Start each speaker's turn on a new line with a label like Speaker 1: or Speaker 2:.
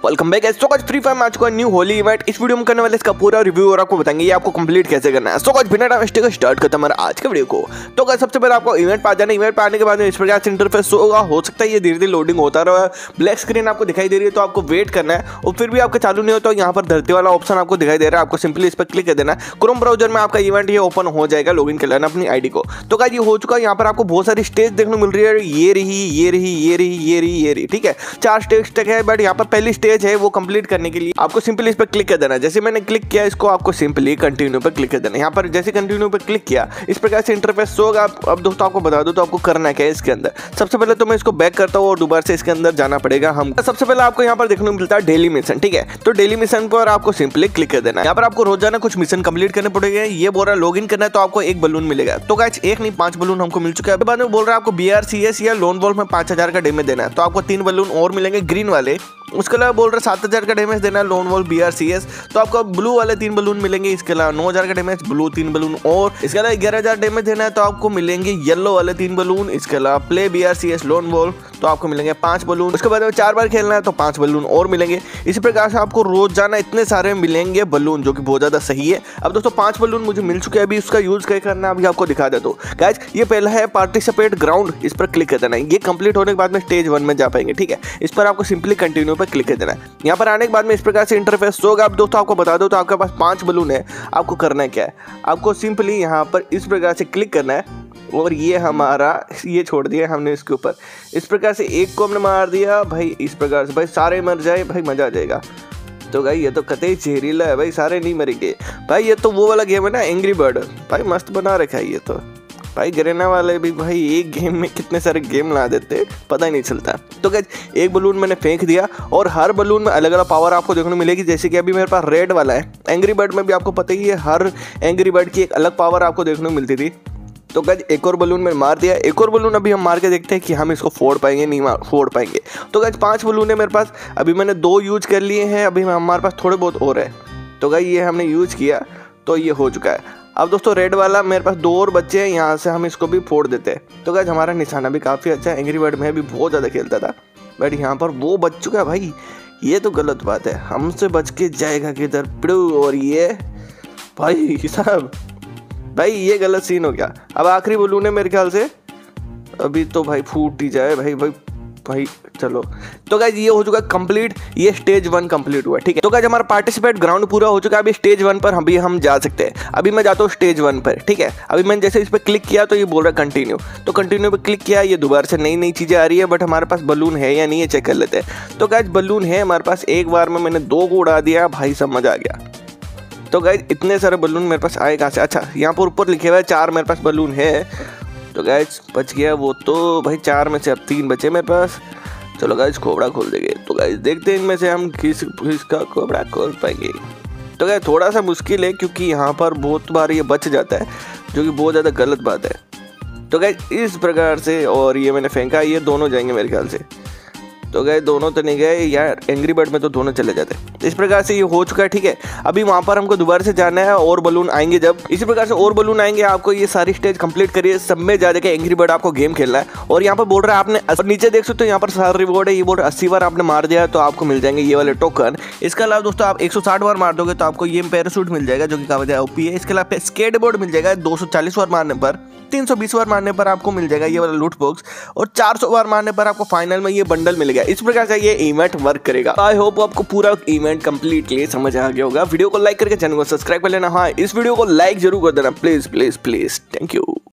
Speaker 1: Welcome back. So guys free fire match का new Holi event इस video में करने वाले इसका पूरा रिव्यू और आपको बताएंगे ये आपको कंप्लीट कैसे करना है। सो गाइस बिना टाइम वेस्ट के स्टार्ट करते हैं हमारे आज के वीडियो को। तो गाइस सबसे पहले आपको इवेंट पे आ जाना। इवेंट पे आने के बाद में इस प्रकार से इंटरफेस होगा। हो सकता है ये धीरे धीरे लोडिंग होता रहा है, ब्लैक स्क्रीन आपको दिखाई दे रही है तो आपको वेट करना है। और फिर भी आपका चालू नहीं होता तो यहाँ पर धरती वाला ऑप्शन आपको दिखाई दे रहा है, आपको सिंपली इस पर क्लिक कर देना है। क्रोम ब्राउजर में आपका इवेंट ये ओपन हो जाएगा। लॉगिन कर लेना अपनी आईडी को। तो गाइस ये हो चुका है। यहाँ पर आपको बहुत सारी स्टेज देखने को मिल रही है। ये रही, ठीक है। 4 स्टेज तक है, बट यहाँ पर पहली स्टेज है वो कंप्लीट करने के लिए आपको सिंपली इस पर क्लिक कर देना है। जैसे मैंने क्लिक किया इसको आपको सिंपली कंटिन्यू पर क्लिक कर देना है। यहाँ पर जैसे कंटिन्यू पर क्लिक किया इस प्रकार से इंटरफेस होगा। अब दोस्तों आपको बता दूं तो आपको करना क्या है इसके अंदर। सबसे पहले तो मैं इसको बैक करता हूँ और दोबारा से इसके अंदर जाना पड़ेगा। हम सबसे पहले आपको यहाँ पर देखने को मिलता है डेली मिशन, ठीक है। तो डेली मिशन पर आपको सिंपली क्लिक कर देना है। यहाँ पर आपको रोजाना कुछ मिशन कंप्लीट करने पड़ेंगे। ये बोल रहा है लॉगिन करना है तो आपको 1 बलून मिलेगा। तो गाइस 1 नहीं 5 बलून हमको मिल चुका है। बाद में बोल रहा है आपको BRCS या लोन वॉल्फ में 5000 का डैमेज देना है तो आपको 3 बलून और मिलेंगे ग्रीन वाले। उसके अलावा बोल रहे 7000 का डैमेज देना है लोन वॉल्फ BRCS तो आपको ब्लू वाले 3 बलून मिलेंगे। इसके अलावा 9000 का डैमेज ब्लू 3 बलून और इसके अलावा 11000 डैमेज देना है तो आपको मिलेंगे येलो वाले 3 बलून। इसके अलावा प्ले BRCS लोन वॉल्फ तो आपको मिलेंगे 5 बलून। उसके बाद में 4 बार खेलना है तो 5 बलून और मिलेंगे। इसी प्रकार से आपको रोजाना इतने सारे मिलेंगे बलून, जो कि बहुत ज्यादा सही है। अब दोस्तों 5 बलून मुझे मिल चुके हैं। अभी उसका यूज क्या करना है अभी आपको दिखा देता हूं। गाइस ये पहला है पार्टिसिपेट ग्राउंड, इस पर क्लिक कर देना है। ये कंप्लीट होने के बाद में स्टेज 1 में जा पाएंगे, ठीक है। इस पर आपको सिंपली कंटिन्यू पर क्लिक कर देना है। यहाँ पर आने के बाद में इस प्रकार से इंटरफेस होगा। अब दोस्तों आपको बता दो तो आपके पास 5 बलून है। आपको करना है क्या है, आपको सिंपली यहाँ पर इस प्रकार से क्लिक करना है और ये हमारा ये छोड़ दिया हमने इसके ऊपर। इस प्रकार से एक को हमने मार दिया भाई। इस प्रकार से भाई सारे मर जाए भाई, मजा आ जाएगा। तो भाई ये तो कतई जहरीला है भाई, सारे नहीं मरेंगे भाई। ये तो वो वाला गेम है ना एंग्री बर्ड, भाई मस्त बना रखा है ये तो। भाई गरेना वाले भी भाई एक गेम में कितने सारे गेम ला देते पता ही नहीं चलता। तो गाइस 1 बलून मैंने फेंक दिया और हर बलून में अलग अलग पावर आपको देखने को मिलेगी। जैसे कि अभी मेरे पास रेड वाला है। एंग्री बर्ड में भी आपको पता ही है हर एंग्री बर्ड की एक अलग पावर आपको देखने को मिलती थी। तो गाइस एक और बलून मैंने मार दिया। एक और बलून अभी हम मार के देखते हैं कि हम इसको फोड़ पाएंगे नहीं फोड़ पाएंगे। तो गाइस 5 बलून है मेरे पास। अभी मैंने 2 यूज कर लिए हैं। अभी हमारे पास थोड़े बहुत और है। तो गाइस ये हमने यूज किया तो ये हो चुका है। अब दोस्तों रेड वाला मेरे पास 2 और बच्चे हैं, यहाँ से हम इसको भी फोड़ देते हैं। तो गाइस हमारा निशाना भी काफ़ी अच्छा है। एंग्री बर्ड में भी बहुत ज़्यादा खेलता था बट यहाँ पर वो बच चुका है भाई। ये तो गलत बात है, हमसे बच के जाएगा किधर पिड़ू। और ये भाई साहब भाई ये गलत सीन हो गया। अब आखिरी बलून है मेरे ख्याल से। अभी तो भाई फूट ही जाए भाई भाई भाई चलो। तो गाइस ये हो चुका है कंप्लीट। ये स्टेज 1 कंप्लीट हुआ, ठीक है। तो गाइस हमारा पार्टिसिपेट ग्राउंड पूरा हो चुका है। अभी स्टेज 1 पर हम जा सकते हैं। अभी मैं जाता हूँ स्टेज 1 पर, ठीक है। अभी मैंने जैसे इस पर क्लिक किया तो ये बोल रहा है कंटिन्यू। तो कंटिन्यू पर क्लिक किया, ये दोबारा से नई नई चीज़ें आ रही है। बट हमारे पास बलून है या नहीं है चेक कर लेते हैं। तो गाइस बलून है हमारे पास। एक बार में मैंने 2 को उड़ा दिया भाई, समझ आ गया। तो गाइस इतने सारे बलून मेरे पास आए कहाँ से। अच्छा यहाँ पर ऊपर लिखे हुआ है 4 मेरे पास बलून है। तो गाइस बच गया वो तो भाई 4 में से अब 3 बचे मेरे पास। चलो गाइस खोबड़ा खोल देंगे। तो गाइस देखते हैं इनमें से हम किसका खोबड़ा खोल पाएंगे। तो गाइस थोड़ा सा मुश्किल है क्योंकि यहाँ पर बहुत बार ये बच जाता है, जो कि बहुत ज़्यादा गलत बात है। तो गाइस इस प्रकार से, और ये मैंने फेंका, ये दोनों जाएंगे मेरे ख्याल से। तो गए दोनों तो नहीं गए यार, एंग्री बर्ड में तो दोनों चले जाते। इस प्रकार से ये हो चुका है, ठीक है। अभी वहाँ पर हमको दोबारा से जाना है और बलून आएंगे जब। इसी प्रकार से और बलून आएंगे। आपको ये सारी स्टेज कंप्लीट करिए, सब में जा के एंग्री बर्ड आपको गेम खेलना है। और यहाँ पर बोल रहा है आपने, और नीचे देख सकते हो यहाँ पर सारा रिवॉर्ड है। ये बोल रहा है 80 बार आपने मार दिया तो आपको मिल जाएंगे ये वाले टोकन। इसके अलावा दोस्तों आप 160 बार मार दोगे तो आपको ये पैराशूट मिल जाएगा, जो कि काफी OP है। इसके अलावा स्केट बोर्ड मिल जाएगा 240 बार मारने पर। 320 बार मारने पर आपको मिल जाएगा ये वाला लूट बॉक्स। और 400 बार मारने पर आपको फाइनल में ये बंडल मिलेगा। इस प्रकार से ये इवेंट वर्क करेगा। आई होप आपको पूरा इवेंट कंप्लीटली समझ आ गया होगा। वीडियो को लाइक करके चैनल को सब्सक्राइब कर लेना। हाँ इस वीडियो को लाइक जरूर कर देना please please please. Thank you.